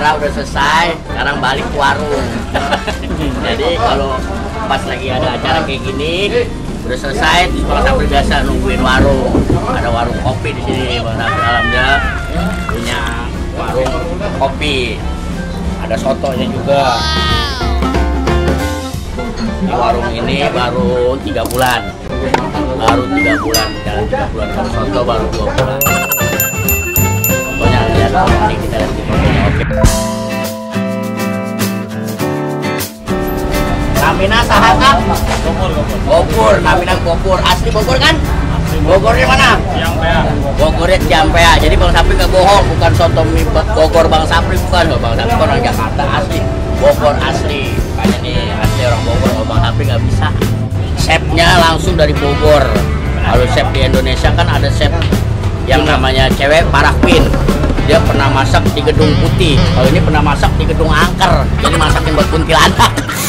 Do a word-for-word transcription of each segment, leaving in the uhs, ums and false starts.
acara udah selesai, sekarang balik ke warung. Jadi kalau pas lagi ada acara kayak gini, udah selesai, terus Bang Sapri biasa nungguin warung. Ada warung kopi di sini, Bang Sapri alhamdulillah punya warung kopi. Ada sotonya juga. Di warung ini baru tiga bulan, baru tiga bulan, jalan tiga bulan. Kalau soto baru dua bulan. Pokoknya lihat ini kita lihat di fotonya. Oke. Namina sahaka? Bogor, Bogor. Bogor, Namina Bogor. Asli Bogor kan? Bogornya mana? Ciampea. Bogornya Ciampea. Jadi Bang Sapri nggak bohong, bukan soto mie Bogor Bang Sapri, bukan loh. Bang Sapri orang Jakarta asli. Bogor asli. Makanya nih asli orang Bogor. Kalau Bang Sapri nggak bisa. Chefnya langsung dari Bogor. Kalau chef di Indonesia kan ada chef yang namanya cewek Parahpin. Dia pernah masak di Gedung Putih. Kalau ini pernah masak di Gedung Angker. Jadi masakin buat kuntilanak.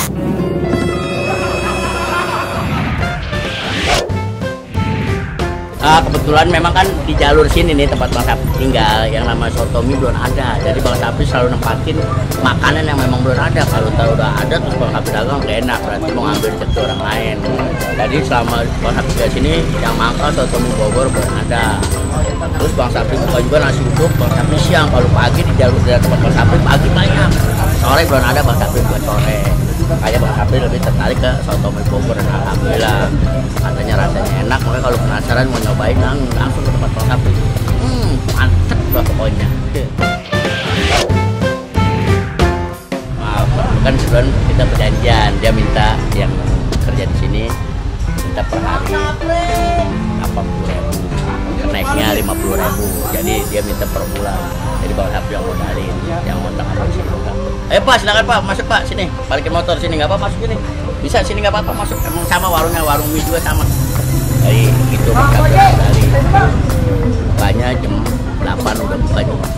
Uh, kebetulan memang kan di jalur sini nih tempat Bang Sapri tinggal, yang nama soto mie belum ada. Jadi Bang Sapri selalu nempatin makanan yang memang belum ada. Kalau tahu udah ada terus Bang Sapri dagang gak enak, berarti mau ngambil rezeki orang lain. Jadi selama Bang Sapri di sini yang mangkal soto mie Bogor belum ada. Terus Bang Sapri buka juga nasi uduk Bang Sapri siang. Kalau pagi di jalur dari tempat Bang Sapri pagi banyak. Sore belum ada, Bang Sapri buat sore. Makanya Bang Sapri lebih tertarik ke soto mie Bogor dan alhamdulillah katanya rasanya enak. Makanya kalau penasaran mau nyobain langsung ke tempat Bang Sapri. Hmm, mantep lah pokoknya. Maaf, kan sebenarnya kita perjanjian, dia minta yang kerja di sini minta per hari delapan puluh ribu, naiknya lima puluh ribu. Jadi dia minta per bulan. Jadi Bang Sapri yang modalin, yang modal apa sih? Eh Pak, silakan Pak, masuk Pak sini. Parkir motor sini nggak apa-apa, masuk sini. Bisa sini nggak apa-apa, masuk. Emang sama warungnya, warung mie juga sama. Dari itu Bang Sapri dari bukanya jam delapan udah buka juga.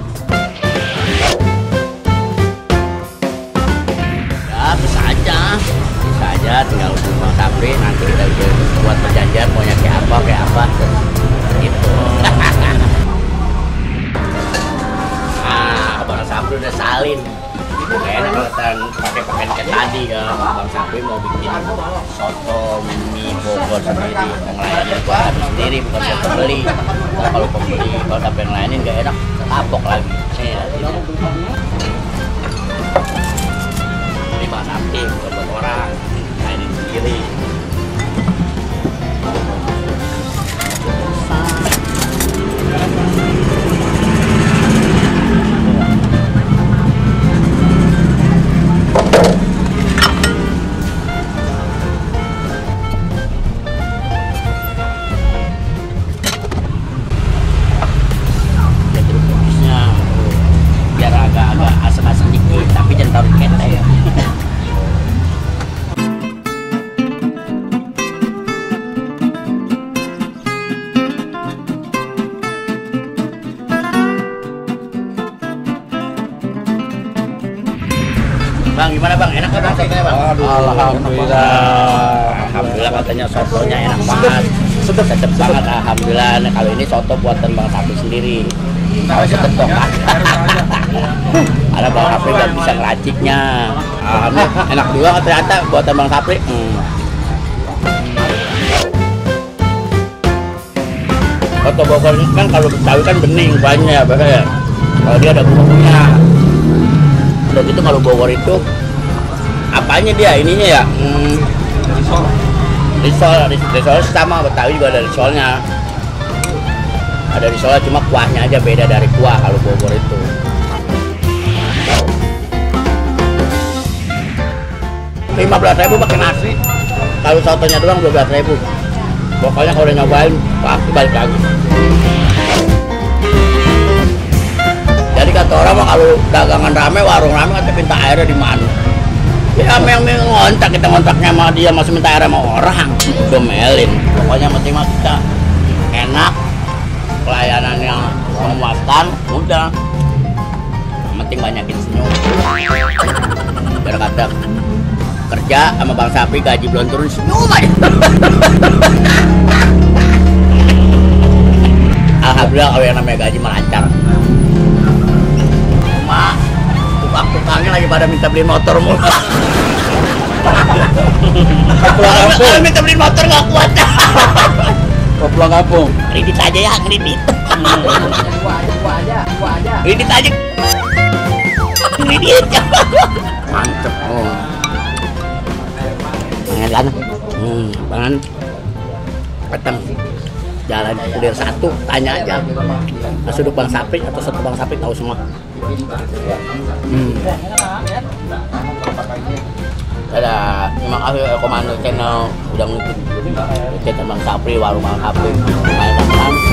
Ya bisa aja, bisa aja. Tinggal hubungi Bang Sapri, nanti kita buat perjanjian maunya kayak apa, kayak apa. Gitu. Ah, Bang Sapri udah salin. Kayaknya kalau pakai pakaian kayak tadi ya, Bang Sapri mau bikin soto mie Bogor sendiri, ngelayanin Bang Sapri sendiri, bukan buat pembeli. Nah, kalau pembeli, kalau Sapri ngelayanin gak enak, tapok lagi. Nih, ini Bang Sapri bukan buat orang, ngelayanin sendiri. Bang, gimana Bang? Enak kan sotonya Bang? Aduh, alhamdulillah. Alhamdulillah katanya sotonya enak banget. Sedep, sedep banget alhamdulillah. Nah, kalau ini soto buatan Bang Sapri sendiri. Kalau sedep dong kan. Ada Bang Sapri nggak bisa ngeraciknya. Alhamdulillah enak juga ternyata buatan Bang Sapri. Hmm. Soto Bogor ini kan kalau Betawi kan bening banyak ya, ya. Kalau dia ada bumbunya. Udah gitu kalau Bogor itu apanya dia ininya ya? Hmm, risol. Risol, risol sama Betawi juga ada risolnya. Ada risolnya cuma kuahnya aja beda dari kuah kalau Bogor itu. lima belas ribu pakai nasi. Kalau sotonya doang dua belas ribu. Pokoknya kalau udah nyobain pasti balik lagi. Jadi kata orang mah kalau dagangan rame, warung rame, kata minta airnya di mana? Ya yang ngontak, kita ngontaknya sama dia masih minta air sama orang, domelin. Pokoknya penting mah kita enak, pelayanan yang memuaskan, udah. Yang penting banyakin senyum. Biar kata kerja sama Bang Sapri gaji belum turun, senyum aja. Alhamdulillah kalau yang namanya gaji melancar. Cuma tukangnya lagi pada minta beliin motor mulu. Pulang kampung. Kalau minta beliin motor nggak kuat. Mau pulang kampung. Kredit aja ya, kredit. Kredit aja. Kredit. Mantep. Oh. Pengen kan? Hmm, pengen. Keteng. Jalan Kulir satu, tanya aja. Nasi uduk Bang Saprik atau soto Bang Saprik tahu semua. Hmm. Ada, terima kasih Komando Channel udah ngikutin channel Bang Sapri, warung Bang Sapri. Lumayan,